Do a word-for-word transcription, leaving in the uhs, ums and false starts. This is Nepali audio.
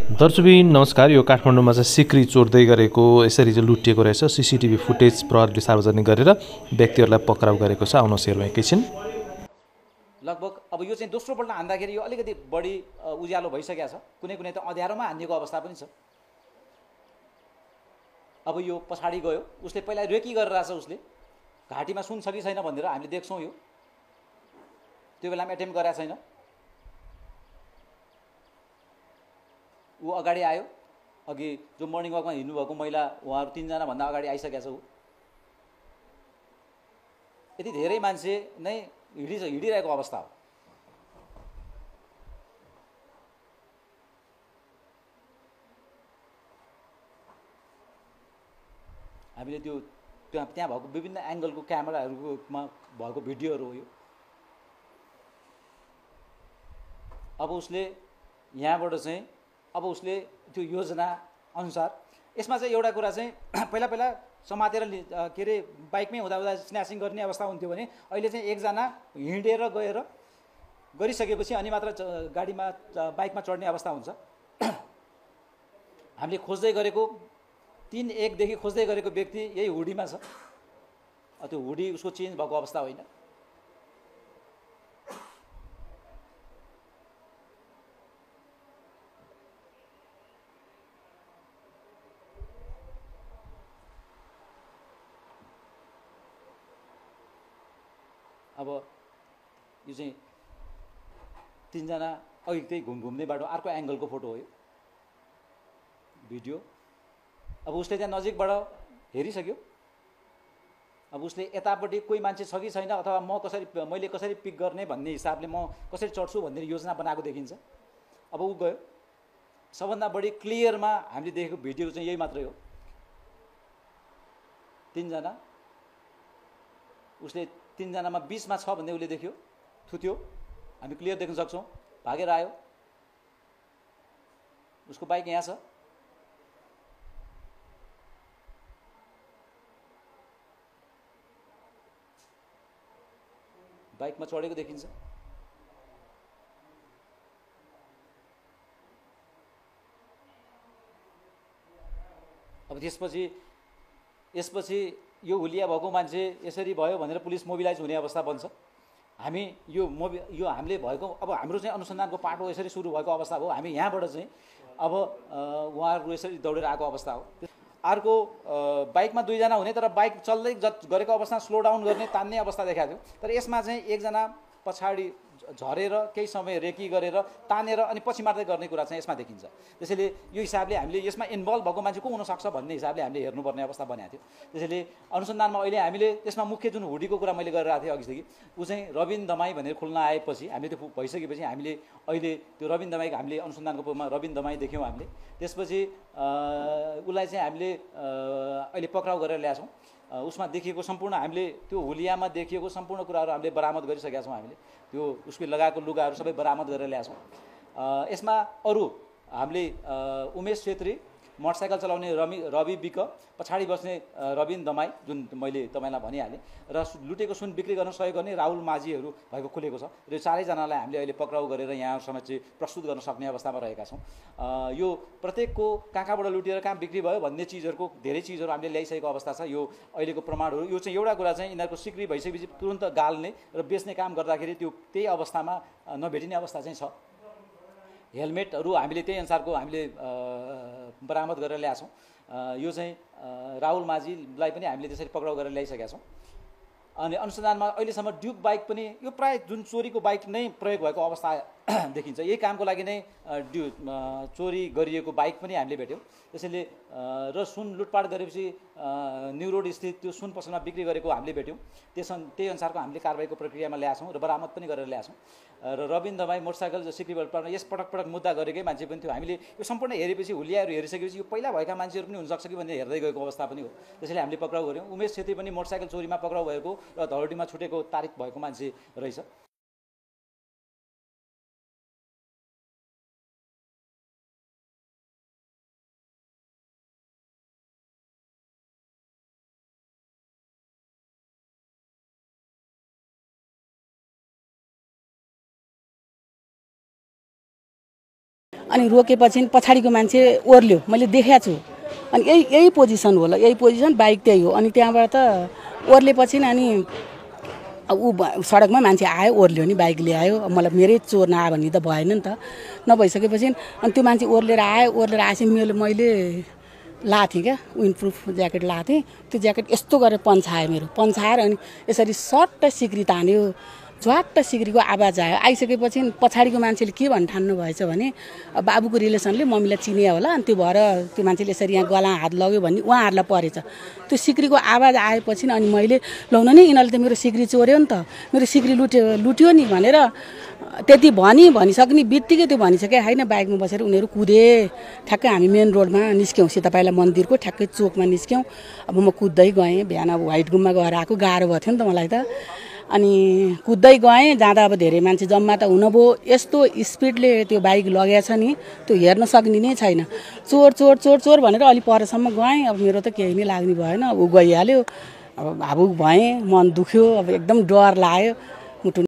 दर्शकबिन नमस्कार। यो काठमाडौँमा चाहिँ सिक्री चोर्दै गरेको यसरी चाहिँ लुटिएको रहेछ। सीसीटीभी फुटेज प्रहरीले सार्वजनिक गरेर व्यक्तिहरूलाई पक्राउ गरेको छ। आउनुहोस् हेरौँ एकैछिन। लगभग अब यो चाहिँ दोस्रोपल्ट हान्दाखेरि यो अलिकति बढी उज्यालो भइसकेको छ। कुनै कुनै त अँध्यारोमा हान्नेको अवस्था पनि छ। अब यो पछाडि गयो, उसले पहिला रेकी गरेर रहेछ, उसले घाँटीमा सुन छ कि छैन भनेर हामीले देख्छौँ। यो त्यो बेलामा एटेम्प गरेको छैन। ऊ अगाडि आयो, अघि जो मर्निङ वकमा हिँड्नुभएको महिला उहाँहरू तिनजना भन्दा अगाडि आइसकेको छ। ऊ यति धेरै मान्छे नै हिँडि हिँडिरहेको अवस्था हो। हामीले त्यो त्यहाँ त्यहाँ भएको विभिन्न एङ्गलको क्यामेराहरूमा भएको भिडियोहरू हो यो। अब उसले यहाँबाट चाहिँ अब उसले त्यो योजना अनुसार यसमा चाहिँ एउटा कुरा चाहिँ पहिला पहिला समातेर के अरे बाइकमै हुँदा हुँदा स्न्याचिङ गर्ने अवस्था हुन्थ्यो भने अहिले चाहिँ एकजना हिँडेर गएर गरिसकेपछि अनि मात्र गाडीमा बाइकमा चढ्ने अवस्था हुन्छ। हामीले खोज्दै गरेको तीन एकदेखि खोज्दै गरेको व्यक्ति यही हुडीमा छ। त्यो हुडी उसको चेन्ज भएको अवस्था होइन। अब यो चाहिँ तीनजना अघि त्यही घुम घुम्ने बाटो अर्को एङ्गलको फोटो हो यो भिडियो। अब उसले त्यहाँ नजिकबाट हेरिसक्यो। अब उसले यतापट्टि कोही मान्छे छ कि छैन अथवा म कसरी मैले कसरी पिक गर्ने भन्ने हिसाबले म कसरी चढ्छु भन्ने योजना बनाएको देखिन्छ। अब ऊ गयो। सबभन्दा बढी क्लियरमा हामीले देखेको भिडियो चाहिँ यही मात्रै हो। तिनजना उसले तिनजनामा बिचमा छ भन्ने उसले देख्यो, थुत्यो। हामी क्लियर देख्न सक्छौँ। भागेर आयो। उसको बाइक यहाँ छ। बाइकमा चढेको देखिन्छ। अब त्यसपछि यसपछि यो हुलिया भएको मान्छे यसरी भयो भनेर पुलिस मोबिलाइज हुने अवस्था बन्छ। हामी यो मोबि यो हामीले भएको अब हाम्रो चाहिँ अनुसन्धानको पाटो यसरी सुरु भएको अवस्था हो। हामी यहाँबाट चाहिँ अब उहाँहरू यसरी दौडेर आएको अवस्था हो। अर्को बाइकमा दुईजना हुने तर बाइक चल्दै गरेको अवस्था स्लो डाउन गर्ने तान्ने अवस्था देखाएको थियो। तर यसमा चाहिँ एकजना पछाडि झरेर केही समय रेकी गरेर तानेर अनि पछि मार्दै गर्ने कुरा चाहिँ यसमा देखिन्छ। त्यसैले यो हिसाबले हामीले यसमा इन्भल्भ भएको मान्छे को हुनसक्छ भन्ने हिसाबले हामीले हेर्नुपर्ने अवस्था बनाएको थियो। त्यसैले अनुसन्धानमा अहिले हामीले त्यसमा मुख्य जुन हुडीको कुरा मैले गरिरहेको थिएँ अघिदेखि, ऊ चाहिँ रबिन दमाई भनेर खुल्न आएपछि हामीले त्यो भइसकेपछि हामीले अहिले त्यो रबिन दमाईको हामीले अनुसन्धानको पूर्वमा रबिन दमाई देख्यौँ हामीले। त्यसपछि उसलाई चाहिँ हामीले अहिले पक्राउ गरेर ल्याएछौँ। उसमा देखिएको सम्पूर्ण हामीले त्यो हुलियामा देखिएको सम्पूर्ण कुराहरू हामीले बरामद गरिसकेका छौँ। हामीले त्यो उसले लगाएको लुगाहरू सबै बरामद गरेर ल्याएछौँ। यसमा अरू हामीले उमेश छेत्री, मोटरसाइकल चलाउने रवि रवि विक, पछाडि बस्ने रबिन दमाई जुन मैले तपाईँलाई भनिहालेँ, र लुटेको सुन बिक्री गर्न सहयोग गर्ने राहुल माझीहरू भएको खुलेको छ। र यो चारैजनालाई हामीले अहिले पक्राउ गरेर यहाँसम्म चाहिँ प्रस्तुत गर्न सक्ने अवस्थामा रहेका छौँ। यो प्रत्येकको कहाँ कहाँबाट लुटेर कहाँ बिक्री भयो भन्ने चिजहरूको धेरै चिजहरू हामीले ल्याइसकेको अवस्था छ। यो अहिलेको प्रमाणहरू यो चाहिँ एउटा कुरा चाहिँ यिनीहरूको सिक्री भइसकेपछि तुरन्त गाल्ने र बेच्ने काम गर्दाखेरि त्यो त्यही अवस्थामा नभेटिने अवस्था चाहिँ छ। हेलमेटहरू हामीले त्यही अनुसारको हामीले बरामद गरेर ल्याएछौँ। यो चाहिँ राहुल माझीलाई पनि हामीले त्यसरी पक्राउ गरेर ल्याइसकेका छौँ। अनि अनुसन्धानमा अहिलेसम्म ड्युक बाइक पनि यो प्राय जुन चोरीको बाइक नै प्रयोग भएको अवस्था देखिन्छ। यही कामको लागि नै ड्यु चोरी गरिएको बाइक पनि हामीले भेट्यौँ। त्यसैले र सुन लुटपाट गरेपछि न्यु रोड स्थित त्यो सुन पसलमा बिक्री गरेको हामीले भेट्यौँ। त्यस त्यही अनुसारको हामीले कारबाहीको प्रक्रियामा ल्याएछौँ र बरामद पनि गरेर ल्याएछौँ। र रबिन दमाई मोटरसाइकल सिक्री लुटपाटमा यस पटक पटक मुद्दा गरेकै मान्छे पनि थियो। हामीले यो सम्पूर्ण हेरेपछि हुलियाहरू हेरिसकेपछि यो पहिला भएका मान्छेहरू पनि हुनसक्छ कि भन्ने हेर्दै गएको अवस्था पनि हो। त्यसैले हामीले पक्राउ गऱ्यौँ। उमेश छेत्री पनि मोटरसाइकल चोरीमा पक्राउ भएको र धरोटीमा छुटेको तारिक भएको मान्छे रहेछ। अनि रोकेपछि पछाडिको मान्छे ओर्ल्यो, मैले देखेको छु। अनि यही यही पोजिसन होला, यही पोजिसन बाइक त्यही हो। अनि त्यहाँबाट ओर्लेपछि अनि ऊ सडकमा मान्छे आयो, ओर्ल्यो नि बाइक ल्यायो। मलाई मेरै चोर नआयो भने त भएन नि त। नभइसकेपछि अनि त्यो मान्छे ओर्लेर आयो, ओर्लेर आएपछि मैले मैले लाएको थिएँ क्या, विन्ड प्रुफ ज्याकेट लाएको थिएँ। त्यो ज्याकेट यस्तो गरेर पन्छायो मेरो, पन्छाएर अनि यसरी सट्ट सिक्री तान्यो, झ्वाट्ट सिक्रीको आवाज आयो। आइसकेपछि पछाडिको मान्छेले के भन्न ठान्नु भएछ भने बाबुको रिलेसनले मम्मीलाई चिनिया होला, अनि त्यो भएर त्यो मान्छेले यसरी यहाँ गला हात लग्यो भन्ने उहाँहरूलाई परेछ। त्यो सिक्रीको आवाज आएपछि अनि मैले लाउन नि यिनीहरूले त मेरो सिक्री चोर्यो नि त, मेरो सिक्री लुट्यो लुट्यो नि भनेर त्यति भनी भनिसक्ने बित्तिकै त्यो भनिसके होइन। बाइकमा बसेर उनीहरू कुदे। ठ्याक्कै हामी मेन रोडमा निस्क्यौँ, सीतापाइला मन्दिरको ठ्याक्कै चोकमा निस्क्यौँ। अब म कुद्दै गएँ, बिहान अब व्हाइट गुममा गएर आएको, गाह्रो भएको थियो नि त मलाई त। अनि कुद्दै गएँ, जाँदा अब धेरै मान्छे जम्मा त हुनुभयो। यस्तो स्पिडले त्यो बाइक लगेछ नि, त्यो हेर्न सक्ने नै छैन। चोर चोर चोर चोर भनेर अलि परसम्म गएँ। अब मेरो त केही नै लाग्ने भएन, ऊ गइहाल्यो। अब भावुक भएँ, मन दुख्यो, अब एकदम डर लाग्यो, मुटु